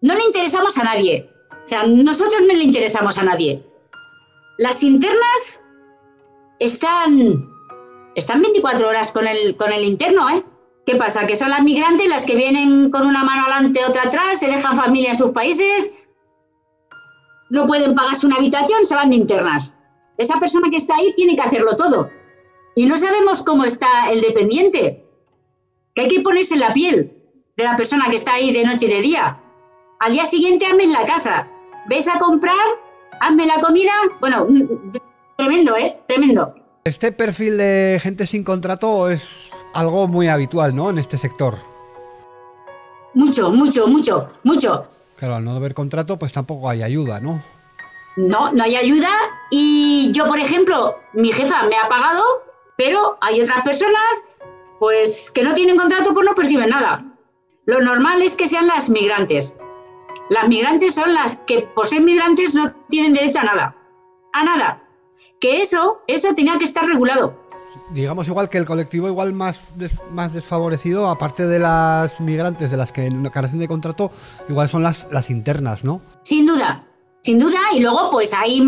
no le interesamos a nadie. O sea, nosotros no le interesamos a nadie. Las internas están 24 horas con el interno, ¿eh? ¿Qué pasa? Que son las migrantes las que vienen con una mano adelante, otra atrás, se dejan familia en sus países, no pueden pagarse una habitación, se van de internas. Esa persona que está ahí tiene que hacerlo todo. Y no sabemos cómo está el dependiente, que hay que ponerse en la piel de la persona que está ahí de noche y de día. Al día siguiente hazme en la casa, ves a comprar, hazme la comida. Bueno, tremendo, tremendo. Este perfil de gente sin contrato es algo muy habitual, ¿no? En este sector. Mucho, mucho, mucho, mucho. Claro, al no haber contrato, pues tampoco hay ayuda, ¿no? No hay ayuda y yo, por ejemplo, mi jefa me ha pagado, pero hay otras personas, pues, que no tienen contrato, pues no perciben nada. Lo normal es que sean las migrantes. Las migrantes son las que, por ser migrantes, no tienen derecho a nada. A nada. Que eso tenía que estar regulado. Digamos igual que el colectivo igual más desfavorecido, aparte de las migrantes, de las que carecen de contrato, igual son las internas, ¿no? Sin duda. Y luego pues hay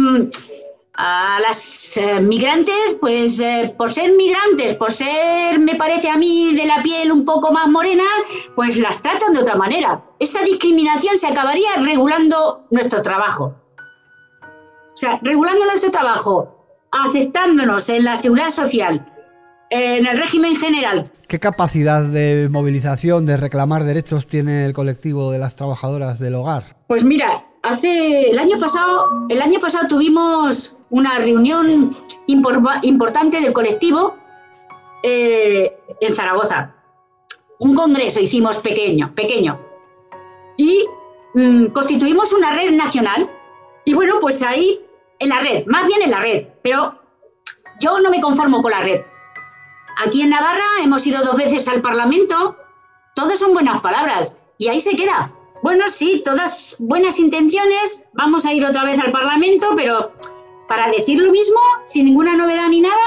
a las migrantes, pues por ser migrantes, por ser, me parece a mí, de la piel un poco más morena, pues las tratan de otra manera. Esta discriminación se acabaría regulando nuestro trabajo. O sea, regulando nuestro trabajo, aceptándonos en la seguridad social, en el régimen general. ¿Qué capacidad de movilización, de reclamar derechos tiene el colectivo de las trabajadoras del hogar? Pues mira, el año pasado tuvimos una reunión importante del colectivo en Zaragoza. Un congreso hicimos pequeño. Y constituimos una red nacional. Y bueno, pues ahí, en la red, pero yo no me conformo con la red. Aquí en Navarra hemos ido 2 veces al Parlamento, todas son buenas palabras, y ahí se queda. Bueno, sí, todas buenas intenciones, vamos a ir otra vez al Parlamento, pero para decir lo mismo, sin ninguna novedad ni nada,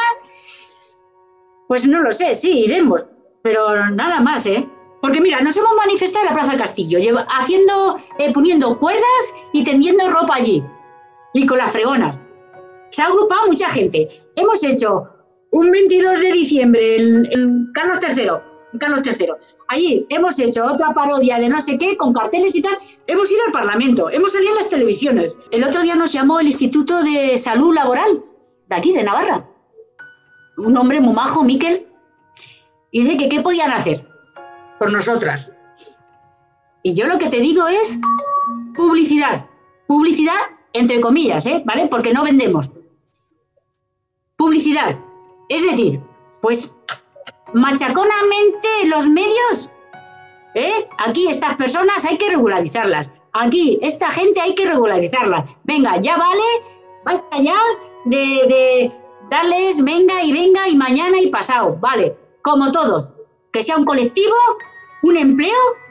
pues no lo sé, sí, iremos, pero nada más, ¿eh? Porque mira, nos hemos manifestado en la Plaza del Castillo, poniendo cuerdas y tendiendo ropa allí, y con las fregonas. Se ha agrupado mucha gente. Hemos hecho un 22 de diciembre en Carlos III. Allí hemos hecho otra parodia de no sé qué, con carteles y tal. Hemos ido al Parlamento, hemos salido en las televisiones. El otro día nos llamó el Instituto de Salud Laboral, de aquí, de Navarra. Un hombre muy majo, Miquel, y dice que qué podían hacer por nosotras. Y yo lo que te digo es publicidad. Publicidad entre comillas, ¿vale? Porque no vendemos. Publicidad. Es decir, pues machaconamente los medios, aquí estas personas hay que regularizarlas. Aquí esta gente hay que regularizarla. Venga, ya vale, basta ya de darles venga y mañana y pasado. Vale, como todos. Que sea un colectivo, un empleo,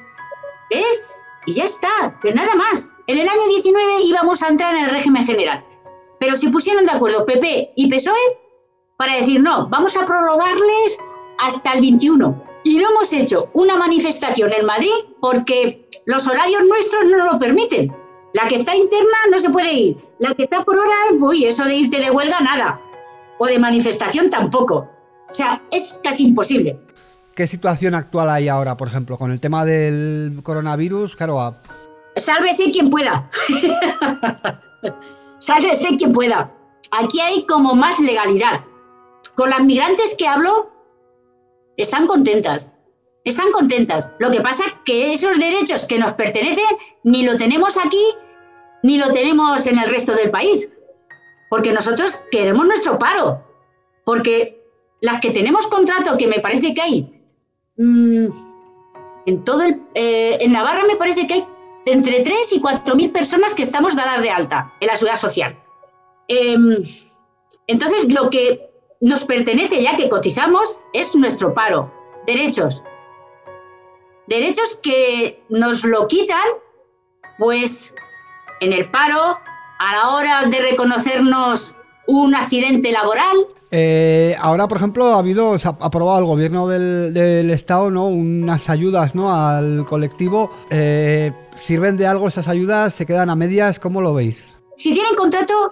y ya está, que nada más. En el año 19 íbamos a entrar en el régimen general, pero se pusieron de acuerdo PP y PSOE para decir no, vamos a prorrogarles hasta el 21. Y no hemos hecho una manifestación en Madrid porque los horarios nuestros no nos lo permiten. La que está interna no se puede ir, la que está por hora, uy, eso de irte de huelga, nada. O de manifestación tampoco. O sea, es casi imposible. ¿Qué situación actual hay ahora, por ejemplo, con el tema del coronavirus? Claro, sálvese quien pueda. Sálvese quien pueda. Aquí hay como más legalidad. Con las migrantes que hablo, están contentas. Lo que pasa es que esos derechos que nos pertenecen ni lo tenemos aquí, ni lo tenemos en el resto del país. Porque nosotros queremos nuestro paro. Porque las que tenemos contrato, que me parece que hay, en Navarra me parece que hay entre 3 y 4.000 personas que estamos dadas de alta en la seguridad social. Entonces, lo que nos pertenece, ya que cotizamos, es nuestro paro. Derechos. Derechos que nos lo quitan, pues, en el paro, a la hora de reconocernos un accidente laboral. Ahora, por ejemplo, se ha aprobado el gobierno del Estado, ¿no?, unas ayudas, ¿no?, al colectivo. ¿Sirven de algo esas ayudas? ¿Se quedan a medias? ¿Cómo lo veis? Si tienen contrato,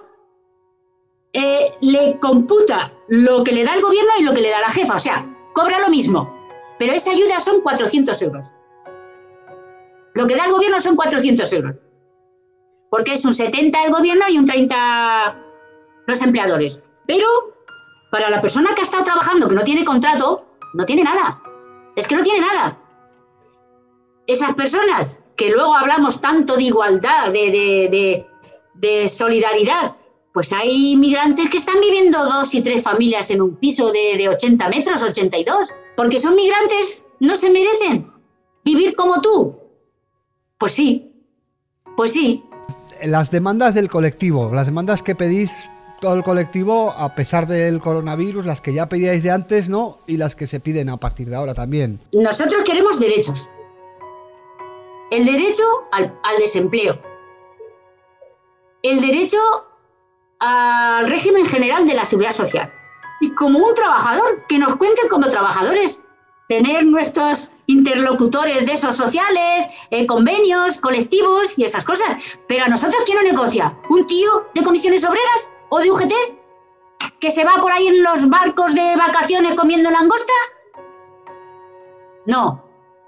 le computa lo que le da el gobierno y lo que le da la jefa. O sea, cobra lo mismo. Pero esa ayuda son 400 euros. Lo que da el gobierno son 400 euros. Porque es un 70 el gobierno y un 30 los empleadores. Pero para la persona que ha estado trabajando, que no tiene contrato, no tiene nada. Es que no tiene nada. Esas personas que luego hablamos tanto de igualdad, de solidaridad, pues hay inmigrantes que están viviendo 2 y 3 familias en un piso de 80 metros, 82, porque son migrantes, no se merecen vivir como tú. Pues sí. Las demandas del colectivo, las demandas que pedís todo el colectivo a pesar del coronavirus, las que ya pedíais de antes, ¿no?, y las que se piden a partir de ahora también. Nosotros queremos derechos. El derecho al desempleo. El derecho al régimen general de la seguridad social. Y como un trabajador, que nos cuenten como trabajadores. Tener nuestros interlocutores de esos sociales, convenios, colectivos y esas cosas. Pero a nosotros, ¿quién nos negocia? ¿Un tío de comisiones obreras o de UGT? ¿Que se va por ahí en los barcos de vacaciones comiendo langosta? No.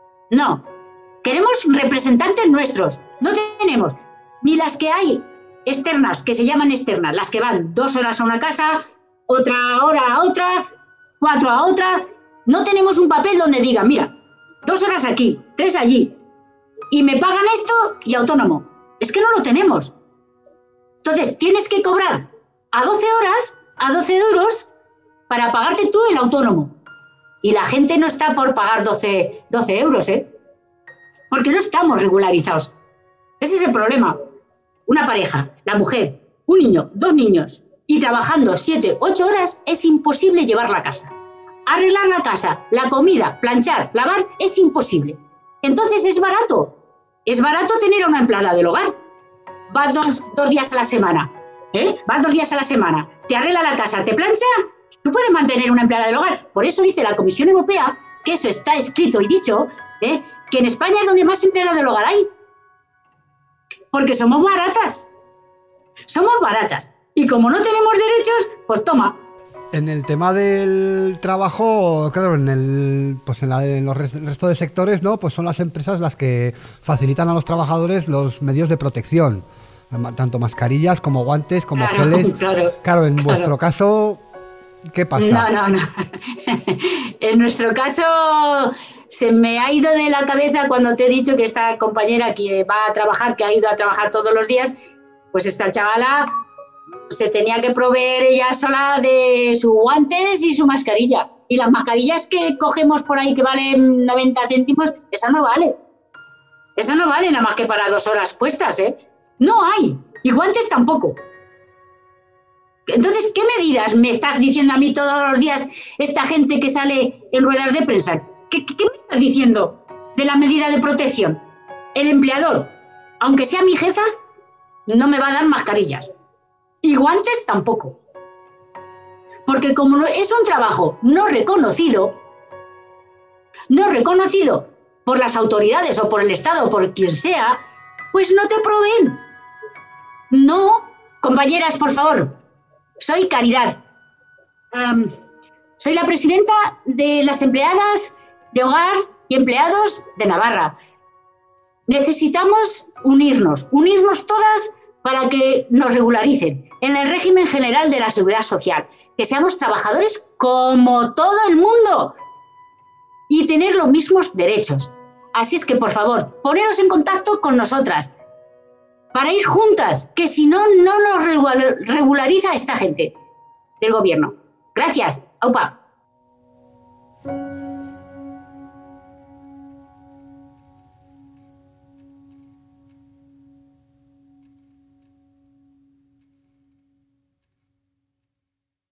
Queremos representantes nuestros. No tenemos ni las que hay externas, que se llaman externas, las que van 2 horas a una casa, otra hora a otra, 4 a otra. No tenemos un papel donde diga, mira, 2 horas aquí, 3 allí, y me pagan esto y autónomo. Es que no lo tenemos. Entonces, tienes que cobrar a 12 horas, a 12 euros, para pagarte tú el autónomo. Y la gente no está por pagar 12 euros, porque no estamos regularizados. Ese es el problema. Una pareja, la mujer, un niño, 2 niños, y trabajando 7, 8 horas, es imposible llevarla a casa. Arreglar la casa, la comida, planchar, lavar, es imposible. Entonces es barato. Es barato tener a una empleada del hogar. Vas 2 días a la semana. Vas 2 días a la semana. Te arregla la casa, te plancha. Tú puedes mantener una empleada del hogar. Por eso dice la Comisión Europea, que eso está escrito y dicho, que en España es donde más empleadas del hogar hay. Porque somos baratas. Somos baratas. Y como no tenemos derechos, pues toma. En el tema del trabajo, claro, en los resto de sectores, ¿no?, pues son las empresas las que facilitan a los trabajadores los medios de protección, tanto mascarillas como guantes, como geles. Claro, en vuestro caso, ¿qué pasa? No. En nuestro caso, se me ha ido de la cabeza cuando te he dicho que esta compañera que va a trabajar, que ha ido a trabajar todos los días, pues esta chavala se tenía que proveer ella sola de sus guantes y su mascarilla. Y las mascarillas que cogemos por ahí que valen 90 céntimos, esa no vale. Esa no vale nada más que para 2 horas puestas, No hay. Y guantes tampoco. Entonces, ¿qué medidas me estás diciendo a mí todos los días esta gente que sale en ruedas de prensa? ¿Qué me estás diciendo de la medida de protección? El empleador, aunque sea mi jefa, no me va a dar mascarillas. Y guantes tampoco. Porque como es un trabajo no reconocido por las autoridades o por el Estado o por quien sea, pues no te proveen. No, compañeras, por favor. Soy Caridad. Soy la presidenta de las empleadas de hogar y empleados de Navarra. Necesitamos unirnos todas para que nos regularicen en el régimen general de la seguridad social, que seamos trabajadores como todo el mundo y tener los mismos derechos. Así es que, por favor, poneros en contacto con nosotras para ir juntas, que si no, no nos regulariza esta gente del gobierno. Gracias. Aupa.